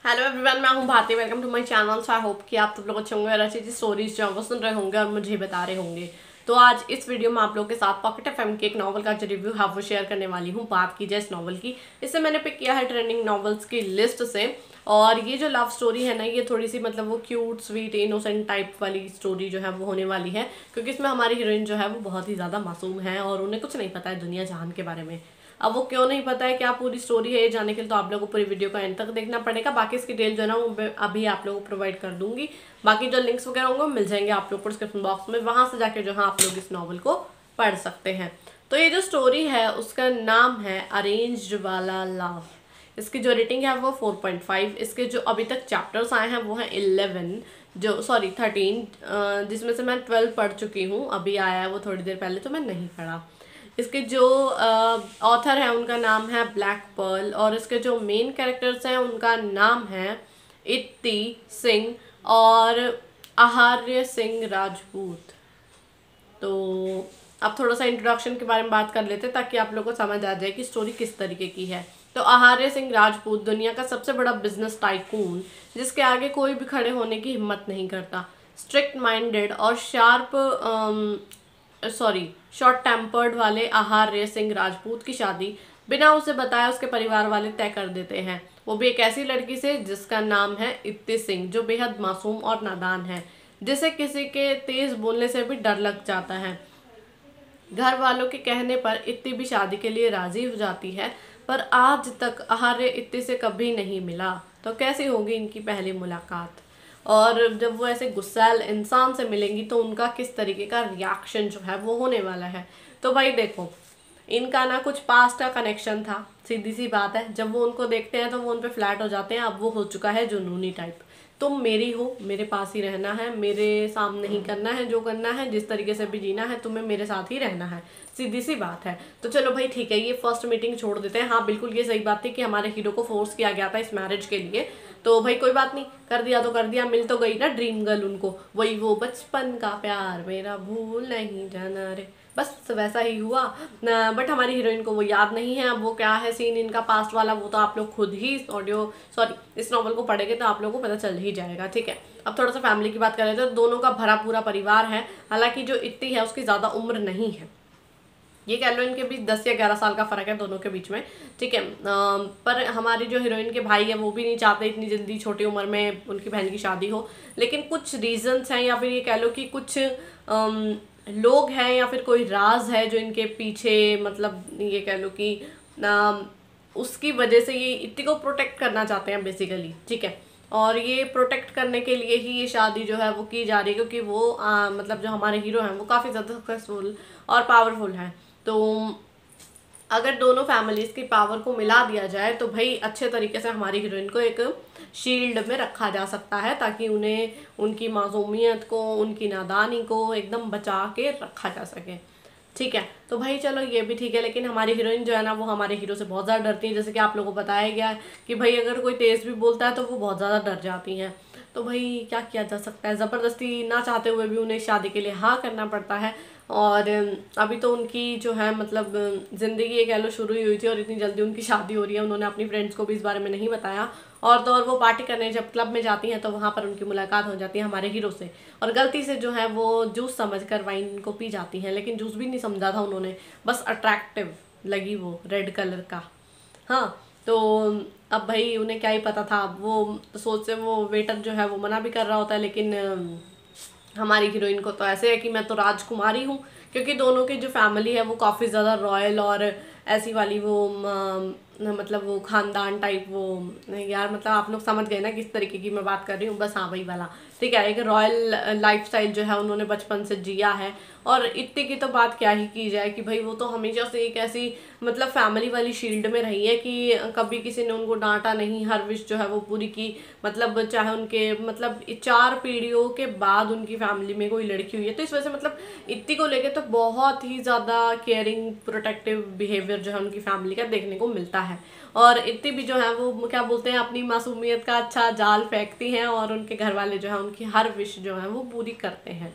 Hello everyone, मैं हूं Bharti. Welcome to my channel. So I hope कि आप सब लोग अच्छे होंगे और अच्छी अच्छी स्टोरीज जो है वो सुन रहे होंगे और मुझे बता रहे होंगे। तो आज इस वीडियो में आप लोगों के साथ पॉकेट एफएम के एक नॉवल का जो रिव्यू है वो शेयर करने वाली हूं। बात की जाए इस नॉवल की, इसे मैंने पिक किया है ट्रेंडिंग नॉवेल्स की लिस्ट से। और ये जो लव स्टोरी है ना, ये थोड़ी सी मतलब वो क्यूट स्वीट इनोसेंट टाइप वाली स्टोरी जो है वो होने वाली है, क्योंकि इसमें हमारी हीरोइन जो है वो बहुत ही ज़्यादा मासूम है और उन्हें कुछ नहीं पता है दुनिया जहान के बारे में। अब वो क्यों नहीं पता है, क्या पूरी स्टोरी है, ये जानने के लिए तो आप लोगों को पूरी वीडियो को एंड तक देखना पड़ेगा। बाकी इसकी डिटेल जो है ना वो मैं अभी आप लोगों को प्रोवाइड कर दूंगी। बाकी जो लिंक्स वगैरह होंगे वो मिल जाएंगे आप लोग को डिस्क्रिप्शन बॉक्स में, वहां से जाके जो है आप लोग इस नॉवल को पढ़ सकते हैं। तो ये जो स्टोरी है उसका नाम है अरेंज्ड वाला लव। इसकी जो रेटिंग है वो 4.5। इसके जो अभी तक चैप्टर्स आए हैं वो हैं 11, जो सॉरी 13, जिसमें से मैं 12 पढ़ चुकी हूँ। अभी आया है वो थोड़ी देर पहले, तो मैं नहीं पढ़ा। इसके जो ऑथर है उनका नाम है ब्लैक पर्ल, और इसके जो मेन कैरेक्टर्स हैं उनका नाम है इत्ती सिंह और आहार्य सिंह राजपूत। तो अब थोड़ा सा इंट्रोडक्शन के बारे में बात कर लेते हैं ताकि आप लोगों को समझ आ जाए कि स्टोरी किस तरीके की है। तो आहार्य सिंह राजपूत दुनिया का सबसे बड़ा बिजनेस टाइकून, जिसके आगे कोई भी खड़े होने की हिम्मत नहीं करता। स्ट्रिक्ट माइंडेड और शॉर्ट टेम्पर्ड वाले आहार्य सिंह राजपूत की शादी बिना उसे बताए उसके परिवार वाले तय कर देते हैं, वो भी एक ऐसी लड़की से जिसका नाम है इत्ती सिंह, जो बेहद मासूम और नादान है, जिसे किसी के तेज बोलने से भी डर लग जाता है। घर वालों के कहने पर इत्ती भी शादी के लिए राजी हो जाती है, पर आज तक आहार्य इत्ती से कभी नहीं मिला। तो कैसी होगी इनकी पहली मुलाकात, और जब वो ऐसे गुस्सैल इंसान से मिलेंगी तो उनका किस तरीके का रिएक्शन जो है वो होने वाला है। तो भाई देखो, इनका ना कुछ पास्ट का कनेक्शन था, सीधी सी बात है। जब वो उनको देखते हैं तो वो उन पे फ्लैट हो जाते हैं। अब वो हो चुका है जुनूनी टाइप। तुम मेरी हो, मेरे पास ही रहना है, मेरे सामने ही करना है जो करना है, जिस तरीके से भी जीना है तुम्हें मेरे साथ ही रहना है, सीधी सी बात है। तो चलो भाई ठीक है, ये फर्स्ट मीटिंग छोड़ देते हैं। हाँ बिल्कुल, ये सही बात थी कि हमारे हीरो को फोर्स किया गया था इस मैरिज के लिए। तो भाई कोई बात नहीं, कर दिया तो कर दिया, मिल तो गई ना ड्रीम गर्ल उनको, वही वो बचपन का प्यार मेरा भूल नहीं जाना रे, बस वैसा ही हुआ। बट हमारी हीरोइन को वो याद नहीं है। अब वो क्या है सीन इनका पास्ट वाला, वो तो आप लोग खुद ही इस नॉवल को पढ़ेंगे तो आप लोगों को पता चल ही जाएगा। ठीक है, अब थोड़ा सा फैमिली की बात कर रहे थे। तो दोनों का भरा पूरा परिवार है। हालांकि जो इत्ती है उसकी ज़्यादा उम्र नहीं है, ये कह लो इनके बीच 10 या 11 साल का फर्क है दोनों के बीच में। ठीक है, पर हमारी जो हीरोइन के भाई है वो भी नहीं चाहते इतनी जल्दी छोटी उम्र में उनकी बहन की शादी हो। लेकिन कुछ रीजंस हैं, या फिर ये कह लो कि कुछ लोग हैं या फिर कोई राज है जो इनके पीछे, मतलब ये कह लो कि उसकी वजह से ये इत्ती को प्रोटेक्ट करना चाहते हैं बेसिकली। ठीक है, और ये प्रोटेक्ट करने के लिए ही ये शादी जो है वो की जा रही है, क्योंकि वो मतलब जो हमारे हीरो हैं वो काफ़ी ज़्यादा सक्सेसफुल और पावरफुल हैं। तो अगर दोनों फैमिलीज की पावर को मिला दिया जाए तो भाई अच्छे तरीके से हमारी हीरोइन को एक शील्ड में रखा जा सकता है, ताकि उन्हें उनकी मासूमियत को, उनकी नादानी को एकदम बचा के रखा जा सके। ठीक है, तो भाई चलो ये भी ठीक है। लेकिन हमारी हीरोइन जो है ना वो हमारे हीरो से बहुत ज़्यादा डरती है, जैसे कि आप लोगों को बताया गया है कि भाई अगर कोई तेज़ भी बोलता है तो वो बहुत ज़्यादा डर जाती हैं। तो भाई क्या किया जा सकता है, ज़बरदस्ती ना चाहते हुए भी उन्हें शादी के लिए हाँ करना पड़ता है। और अभी तो उनकी जो है मतलब ज़िंदगी ये कह लो शुरू ही हुई थी और इतनी जल्दी उनकी शादी हो रही है। उन्होंने अपनी फ्रेंड्स को भी इस बारे में नहीं बताया। और तो और वो पार्टी करने जब क्लब में जाती हैं तो वहाँ पर उनकी मुलाकात हो जाती है हमारे हीरो से, और गलती से जो है वो जूस समझकर वाइन को पी जाती हैं। लेकिन जूस भी नहीं समझा था उन्होंने, बस अट्रैक्टिव लगी वो रेड कलर का। हाँ, तो अब भाई उन्हें क्या ही पता था। वो सोच से वो वेटर जो है वो मना भी कर रहा होता है, लेकिन हमारी हीरोइन को तो ऐसे है कि मैं तो राजकुमारी हूँ, क्योंकि दोनों की जो फैमिली है वो काफ़ी ज़्यादा रॉयल और ऐसी वाली वो मतलब वो खानदान टाइप वो, यार मतलब आप लोग समझ गए ना किस तरीके की मैं बात कर रही हूँ। बस हाँ वही वाला। ठीक है, एक रॉयल लाइफस्टाइल जो है उन्होंने बचपन से जिया है। और इतने की तो बात क्या ही की जाए कि भाई वो तो हमेशा से एक ऐसी मतलब फैमिली वाली शील्ड में रही है कि कभी किसी ने उनको डांटा नहीं, हर विश जो है वो पूरी की। मतलब चाहे उनके मतलब 4 पीढ़ियों के बाद उनकी फैमिली में कोई लड़की हुई है, तो इस वजह से मतलब इत्ती को लेके तो बहुत ही ज़्यादा केयरिंग प्रोटेक्टिव बिहेवियर जो है उनकी फैमिली का देखने को मिलता है। और इत्ती भी जो है वो क्या बोलते हैं, अपनी मासूमियत का अच्छा जाल फेंकती हैं और उनके घर वाले जो है उनकी हर विश जो है वो पूरी करते हैं।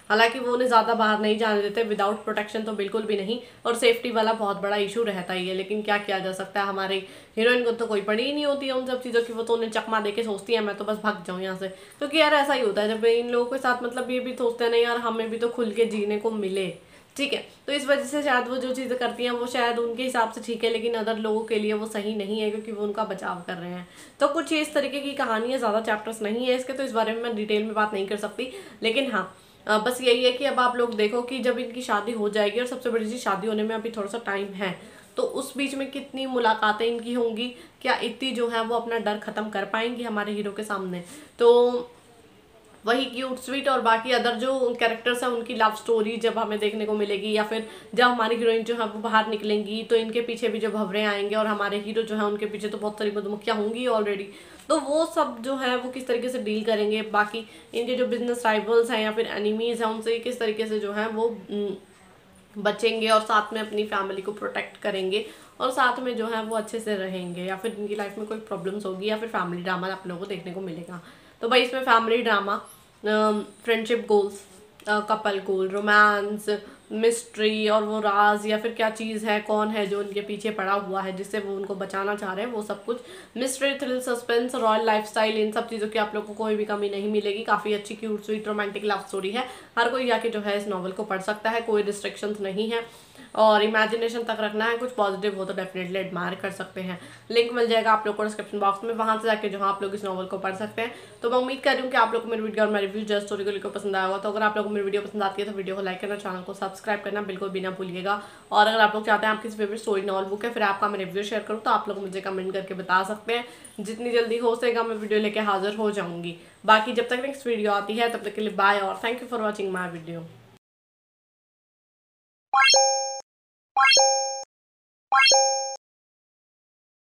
हालांकि वो उन्हें ज़्यादा बाहर नहीं जाने देते, विदाउट प्रोटेक्शन तो बिल्कुल भी नहीं, और सेफ्टी वाला बहुत बड़ा इशू रहता ही है। लेकिन क्या किया जा सकता है, हमारे हीरोइन को तो कोई पड़ी ही नहीं होती है उन सब चीज़ों की, वो तो उन्हें चकमा दे के सोचती है मैं तो बस भाग जाऊँ यहाँ से। क्योंकि यार ऐसा ही होता है जब इन लोगों के साथ, मतलब ये भी सोचते हैं नहीं यार हमें भी तो खुल के जीने को मिले, ठीक है। तो इस वजह से शायद वो जो चीज़ें करती हैं वो शायद उनके हिसाब से ठीक है, लेकिन अदर लोगों के लिए वो सही नहीं है, क्योंकि वो उनका बचाव कर रहे हैं। तो कुछ इस तरीके की कहानियाँ, ज़्यादा चैप्टर्स नहीं है इसके, तो इस बारे में मैं डिटेल में बात नहीं कर सकती। लेकिन हाँ, बस यही है कि अब आप लोग देखो कि जब इनकी शादी हो जाएगी, और सबसे बड़ी चीज़ शादी होने में अभी थोड़ा सा टाइम है, तो उस बीच में कितनी मुलाकातें इनकी होंगी, क्या इतनी जो है वो अपना डर खत्म कर पाएंगी हमारे हीरो के सामने। तो वही क्यूट स्वीट और बाकी अदर जो कैरेक्टर्स हैं उनकी लव स्टोरी जब हमें देखने को मिलेगी, या फिर जब हमारी हीरोइन जो है वो बाहर निकलेंगी तो इनके पीछे भी जो भंवरे आएंगे, और हमारे हीरो जो है उनके पीछे तो बहुत सारी मधुमक्खियाँ होंगी ऑलरेडी। तो वो सब जो है वो किस तरीके से डील करेंगे, बाकी इनके जो बिजनेस राइवल्स हैं या फिर एनिमीज हैं उनसे किस तरीके से जो है वो बचेंगे, और साथ में अपनी फैमिली को प्रोटेक्ट करेंगे, और साथ में जो है वो अच्छे से रहेंगे, या फिर इनकी लाइफ में कोई प्रॉब्लम्स होगी, या फिर फैमिली ड्रामा आप लोगों को देखने को मिलेगा। तो भाई इसमें family drama, friendship goals, couple goal, romance, mystery, और वो राज या फिर क्या चीज़ है, कौन है जो उनके पीछे पड़ा हुआ है जिससे वो उनको बचाना चाह रहे हैं, वो सब कुछ, mystery, thrill, suspense, royal lifestyle, इन सब चीज़ों की आप लोगों को कोई भी कमी नहीं मिलेगी। काफ़ी अच्छी cute sweet romantic love story है, हर कोई जाके जो है इस नॉवल को पढ़ सकता है, कोई रिस्ट्रिक्शंस नहीं है, और इमेजिनेशन तक रखना है, कुछ पॉजिटिव हो तो डेफिनेटली एडमायर कर सकते हैं। लिंक मिल जाएगा आप लोग को डिस्क्रिप्शन बॉक्स में, वहां से जाके जो आप लोग इस नॉवल को पढ़ सकते हैं। तो मैं उम्मीद कर रही हूँ कि आप लोग को मेरी वीडियो और मेरी रिव्यू जस्ट स्टोरी को लेकर पसंद आया होगा। तो अगर आप लोग को मेरी वीडियो पसंद आती है तो वीडियो को लाइक करना, चैनल को सब्सक्राइब करना बिल्कुल भी ना भूलिएगा। और अगर आप लोग चाहते हैं आपकी फेवरेट स्टोरी नॉवल बुक है फिर आपका मैं रिव्यू शेयर करूँ, तो आप लोग मुझे कमेंट करके बता सकते हैं। जितनी जल्दी हो सकेगा मैं वीडियो लेके हाजिर हो जाऊंगी। बाकी जब तक नेक्स्ट वीडियो आती है तब तक के लिए बाय, और thank you for watching my video.